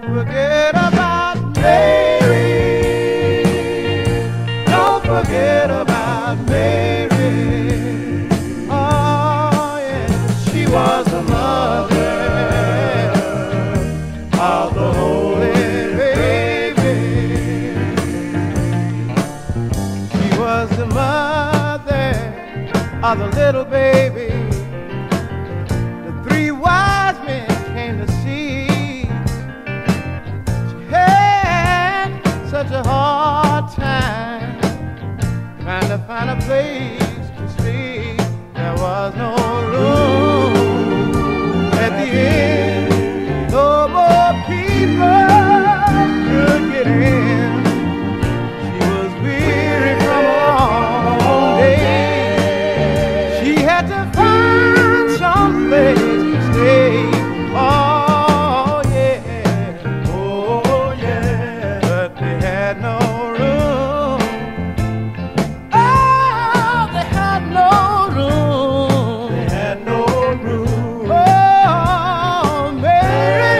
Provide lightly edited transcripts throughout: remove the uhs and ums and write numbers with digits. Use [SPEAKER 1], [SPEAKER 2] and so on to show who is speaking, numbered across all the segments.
[SPEAKER 1] forget about Mary. Don't forget about Mary. Oh, yeah, she was the mother of the Holy Baby. She was the mother of the little baby. The three wise men came to see. She had such a hard time trying to find a place to sleep. There was no room at the inn. No more people could get in. She was weary from a long day. She had to find some place to stay. Oh yeah, oh yeah, but they had no room. Oh, they had no room. They had no room. Oh, Mary.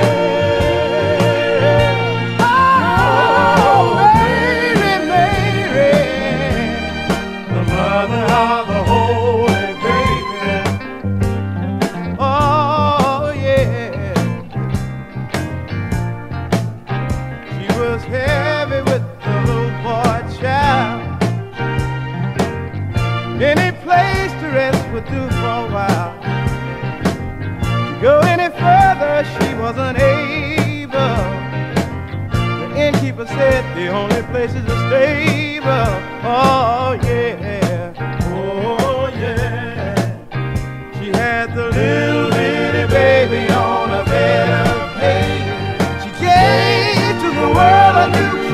[SPEAKER 1] Oh, Mary, Mary, the mother of the Holy Baby. Oh yeah, she was heavy with the little boy child. Any place to rest would do for a while. To go any further, she wasn't able. The innkeeper said the only place is a stable. Oh yeah, oh yeah. She had the little bitty baby on a bed of hay. She gave to the world a new